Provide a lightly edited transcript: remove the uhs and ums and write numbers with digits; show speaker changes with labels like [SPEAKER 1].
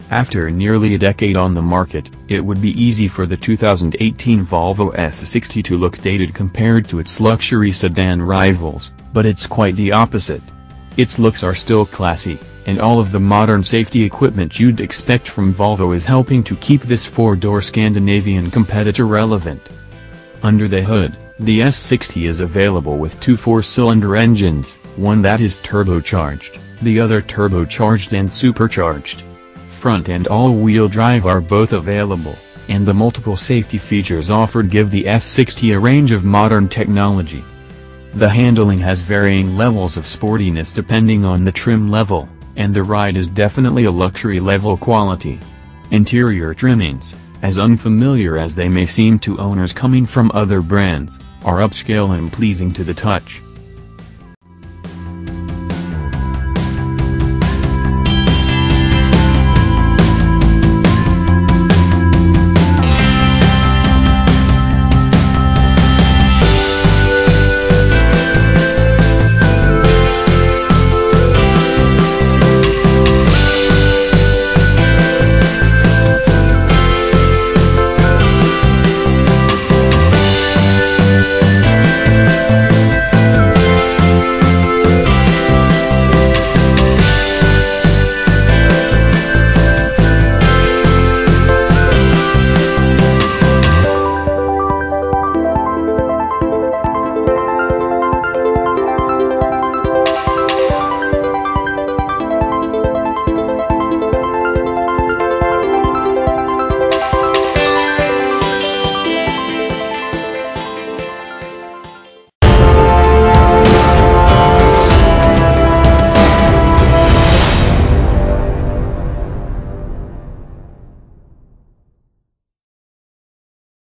[SPEAKER 1] After nearly a decade on the market, it would be easy for the 2018 Volvo S60 to look dated compared to its luxury sedan rivals, but it's quite the opposite. Its looks are still classy, and all of the modern safety equipment you'd expect from Volvo is helping to keep this four-door Scandinavian competitor relevant. Under the hood, the S60 is available with two four-cylinder engines, one that is turbocharged, the other turbocharged and supercharged. Front and all-wheel drive are both available, and the multiple safety features offered give the S60 a range of modern technology. The handling has varying levels of sportiness depending on the trim level, and the ride is definitely a luxury level quality. Interior trimmings, as unfamiliar as they may seem to owners coming from other brands, are upscale and pleasing to the touch.